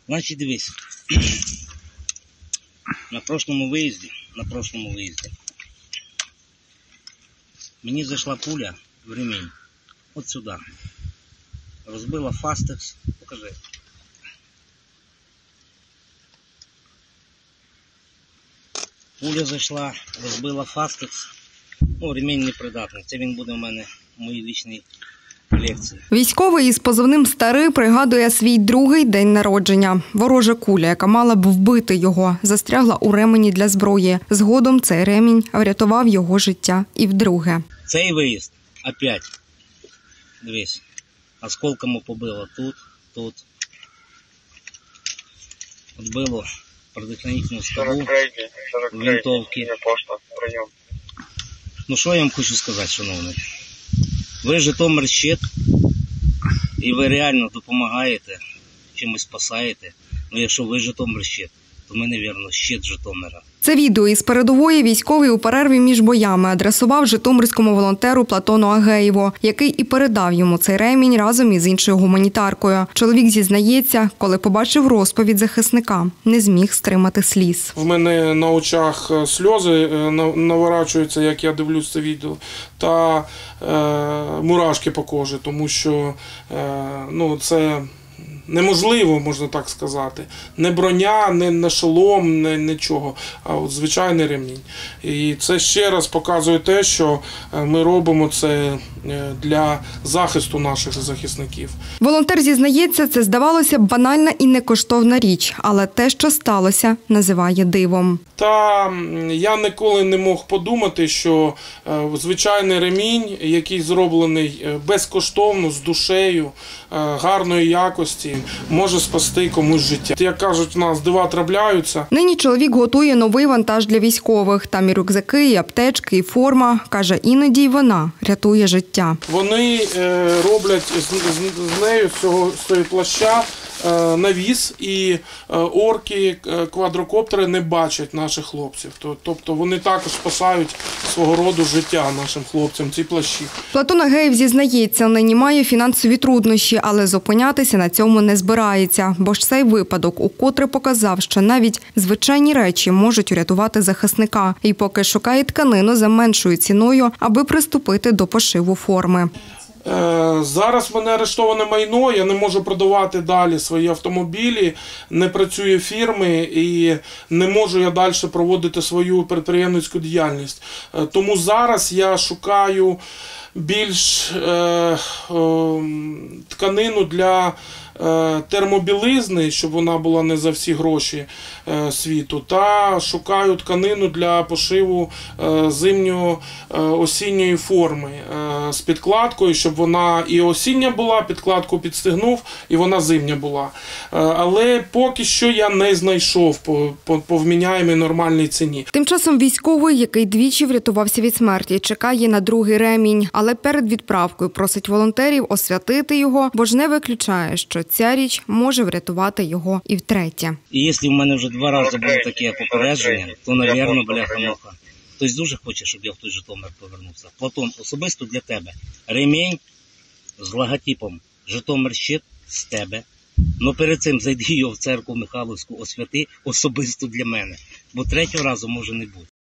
Значить, дивись, на прошлому виїзді мені зайшла пуля в ремінь, от сюди, розбила фастекс, покажи. Пуля зайшла, розбила фастекс, ремінь непридатний, це він буде у мене в моїй лічній колекції. Військовий із позивним «Старий» пригадує свій другий день народження. Ворожа куля, яка мала б вбити його, застрягла у ремені для зброї. Згодом цей ремінь врятував його життя і вдруге. Цей виїзд, опять, дивись, осколками побило тут. Отбило предохранительну скобу, винтовки. Ну що я вам хочу сказати, шановний? Ви Житомир щит, і ви реально допомагаєте, чимось спасаєте. Ну якщо ви Житомир щит, то ми, мабуть, щит Житомира. Це відео із передової військовий у перерві між боями адресував житомирському волонтеру Платону Агеєву, який і передав йому цей ремінь разом із іншою гуманітаркою. Чоловік зізнається, коли побачив розповідь захисника, не зміг стримати сліз. В мене на очах сльози наворачуються, як я дивлюсь це відео, та мурашки по кожі, тому що це неможливо, можна так сказати. Не броня, не шолом, нічого, а от звичайний ремінь. І це ще раз показує те, що ми робимо це для захисту наших захисників. Волонтер зізнається, це здавалося б банальна і некоштовна річ, але те, що сталося, називає дивом. Та я ніколи не мог подумати, що звичайний ремінь, який зроблений безкоштовно, з душею, гарної якості, може спасти комусь життя. Як кажуть, у нас дива трапляються. Нині чоловік готує новий вантаж для військових. Там і рюкзаки, і аптечки, і форма. Каже, іноді й вона рятує життя. Вони роблять з нею, з цієї плаща, навіс, і орки, квадрокоптери не бачать наших хлопців. Тобто вони також спасають свого роду життя нашим хлопцям, ці плащі. Платон Агеєв зізнається, нині має фінансові труднощі, але зупинятися на цьому не збирається. Бо ж цей випадок укотре показав, що навіть звичайні речі можуть урятувати захисника. І поки шукає тканину за меншою ціною, аби приступити до пошиву форми. Зараз в мене арештоване майно, я не можу продавати далі свої автомобілі, не працює фірми і не можу я далі проводити свою підприємницьку діяльність. Тому зараз я шукаю більш тканину для термобілизни, щоб вона була не за всі гроші світу, та шукаю тканину для пошиву зимньо-осінньої форми з підкладкою, щоб вона і осіння була, підкладку підстегнув, і вона зимня була. Але поки що я не знайшов по вміняємій нормальній ціні. Тим часом військовий, який двічі врятувався від смерті, чекає на другий ремінь, але перед відправкою просить волонтерів освятити його, бо ж не виключає, що ця річ може врятувати його і втретє. І якщо в мене вже 2 рази було таке попередження, то, мабуть, бляха-муха. Хтось дуже хоче, щоб я в той Житомир повернувся. Платон, особисто для тебе. Ремінь з логотипом «Житомир щит» з тебе. Но перед цим зайди його в церкву Михайлівську, освяти особисто для мене. Бо 3-го разу може не бути.